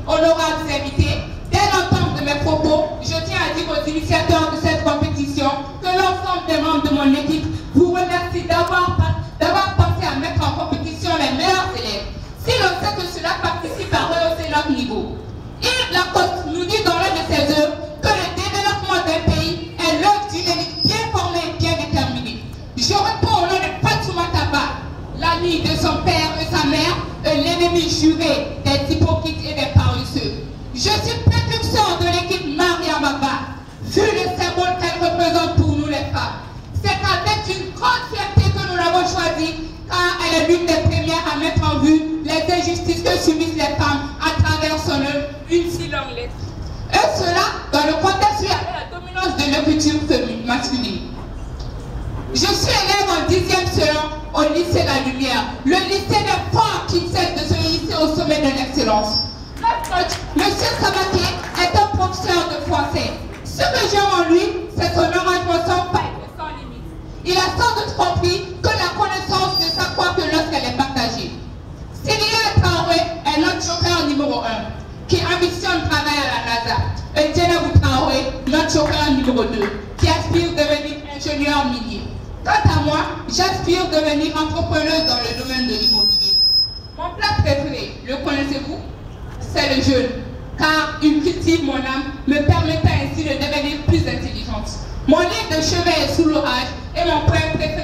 honorables invités, dès l'entente de mes propos, je tiens à dire aux initiateurs de cette compétition que l'ensemble des membres de mon équipe vous remercie d'avoir pensé à mettre en compétition les meilleurs élèves. Si l'on sait que cela participe à rehausser leur niveau. Yves Lacoste nous dit dans l'un de ses œuvres que le développement d'un pays est l'œuvre d'une élite bien formée et bien déterminée. Je réponds au nom de Fatoumata Ba, l'ami de son père et sa mère, l'ennemi juré des hypocrites et des paresseux. Je suis précurseur de l'équipe Mariama Ba, vu le symbole qu'elle représente pour nous les femmes. C'est avec une grande fierté que nous l'avons choisie, car elle est l'une des premières à mettre en vue les injustices que subissent les femmes à travers son œuvre, une si longue lettre. Et cela dans le contexte où il y avait la dominance de l'écriture masculine. Je suis élève en 10e séance au lycée La Lumière, le lycée des femmes qui cesse de se hisser au sommet de l'excellence. Notre coach, M. Sabatier, est un professeur de français. Ce que j'aime en lui, c'est son engagement sans faille et sans limite. Il a sans doute compris que la connaissance ne s'accroît que lorsqu'elle est partagée. Syria Traoré est notre chauffeur numéro 1, qui ambitionne travailler à la NASA. Et Djenabou Traoré, notre chauffeur numéro 2, qui aspire devenir ingénieur minier. Quant à moi, j'aspire devenir entrepreneuse dans le domaine de l'immobilier. Mon plat préféré, le connaissez-vous? C'est le jeûne, car il cultive mon âme, me permettant ainsi de devenir plus intelligente. Mon livre de chevet est sous l'orage et mon poème préféré